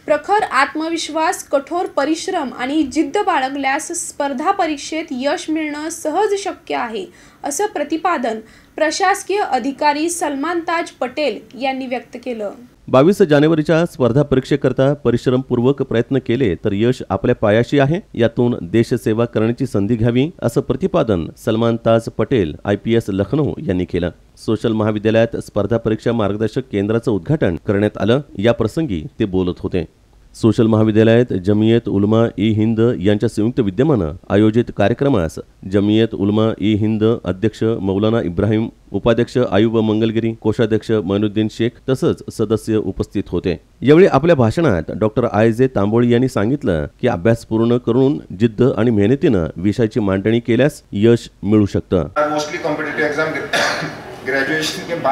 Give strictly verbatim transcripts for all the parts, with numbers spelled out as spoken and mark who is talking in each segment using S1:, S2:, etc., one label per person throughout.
S1: प्रखर आत्मविश्वास, कठोर परिश्रम आणि जिद्द बाळगल्यास स्पर्धा परीक्षेत यश मिळणं सहज शक्य आहे, असं प्रतिपादन प्रशासकीय अधिकारी सलमान ताज पटेल यांनी व्यक्त केलं।
S2: बावीस जानेवारीच्या स्पर्धा परीक्षेकरता परिश्रमपूर्वक प्रयत्न केले तर यश आपल्या पायाशी आहे, यातून देशसेवा करण्याची संधी घ्यावी, असं प्रतिपादन Salman Taj Patel I P S Lucknow यांनी केलं। सोशल महाविद्यालयात स्पर्धा परीक्षा मार्गदर्शक केंद्राचं उद्घाटन करण्यात आलं। या प्रसंगी ते बोलत होते। सोशल महाविद्यालयात जमियत उलमा ई हिंद यांच्या संयुक्त विद्यमानं आयोजित कार्यक्रमास जमियत उलमा ई हिंद अध्यक्ष मौलाना इब्राहिम, उपाध्यक्ष आयुब मंगलगिरी, कोषाध्यक्ष मैनुद्दीन शेख तसंच सदस्य उपस्थित होते। यावेळी आपल्या भाषणात डॉक्टर आय जे तांबोळी यांनी सांगितलं की अभ्यास पूर्ण करून जिद्द आणि मेहनतीनं विषयाची मांडणी केल्यास यश मिळू शकतं।
S3: मोस्टली कॉम्पिटिटिव एग्जाम ग्रेजुएशन के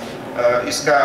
S3: बाद इसका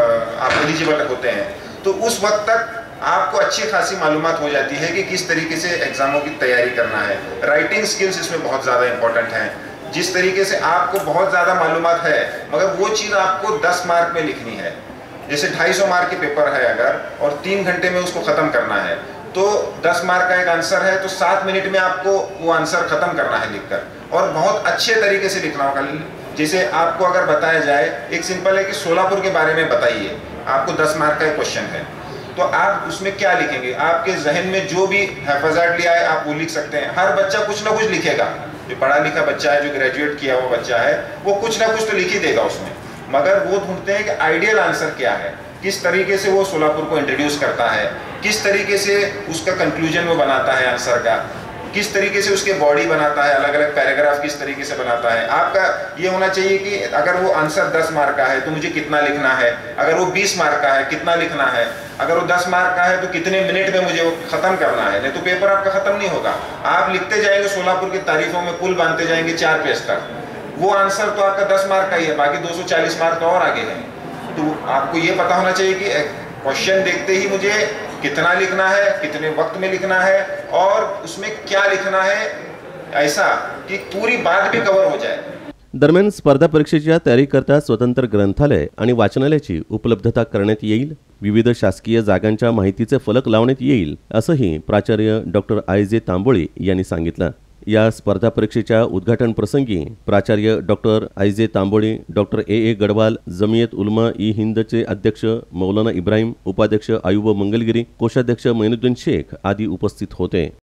S3: आप एलिजिबल होते हैं, तो उस वक्त तक आपको अच्छी खासी मालूमात हो जाती है कि किस तरीके से एग्जामों की तैयारी करना है। राइटिंग स्किल्स इसमें बहुत ज़्यादा इंपॉर्टेंट हैं। जिस तरीके से आपको बहुत ज़्यादा मालूमात है मगर वो चीज़ आपको दस मार्क में लिखनी है, जैसे ढाई सौ मार्क के पेपर है अगर और तीन घंटे में उसको ख़त्म करना है, तो दस मार्क का एक आंसर है तो सात मिनट में आपको वो आंसर ख़त्म करना है लिखकर, और बहुत अच्छे तरीके से लिखना होगा। जैसे आपको अगर बताया जाए, एक सिंपल है कि सोलापुर के बारे में बताइए, आपको दस मार्क का एक क्वेश्चन है, तो आप उसमें क्या लिखेंगे? आपके जहन में जो भी हैफाजत लिया है आप वो लिख सकते हैं। हर बच्चा कुछ ना कुछ लिखेगा, जो पढ़ा लिखा बच्चा है, जो ग्रेजुएट किया हुआ बच्चा है, वो कुछ ना कुछ तो लिख ही देगा उसमें, मगर वो ढूंढते हैं कि आइडियल आंसर क्या है, किस तरीके से वो सोलापुर को इंट्रोड्यूस करता है, किस तरीके से उसका कंक्लूजन वो बनाता है आंसर का, किस तरीके से उसके बॉडी बनाता है, अलग अलग पैराग्राफ किस तरीके से बनाता है। आपका ये होना चाहिए कि अगर वो आंसर दस मार्क का है तो मुझे कितना लिखना है, अगर वो बीस मार्क का है कितना लिखना है, अगर वो दस मार्क का है तो कितने मिनट में मुझे वो खत्म करना है, नहीं तो पेपर आपका खत्म नहीं होगा। आप लिखते जाएंगे सोलापुर की तारीफों में पुल बांधते जाएंगे चार पेज तक, वो आंसर तो आपका दस मार्क का ही है, बाकी दो सौ चालीस मार्क तो और आगे है। तो आपको ये पता होना चाहिए कि क्वेश्चन देखते ही मुझे कितना लिखना है, कितने वक्त में लिखना है और उसमें क्या लिखना है, ऐसा कि पूरी बात भी कवर हो जाए।
S2: दरम्यान स्पर्धा परीक्षेच्या तयारीकरता स्वतंत्र ग्रंथालय आणि वाचनालयाची उपलब्धता करण्यात येईल। विविध शासकीय जागांच्या माहितीचे फलक लावण्यात येईल, असंही प्राचार्य डॉक्टर आय जे तांबोळी यांनी सांगितलं। या स्पर्धा परीक्षेच्या उद्घाटन प्रसंगी प्राचार्य doctor I J Tamboli, doctor A A Gadwal, Jamiat Ulama ई हिंदचे अध्यक्ष मौलाना इब्राहिम, उपाध्यक्ष आयुब मंगलगिरी, कोषाध्यक्ष मैनुद्दीन शेख आदी उपस्थित होते।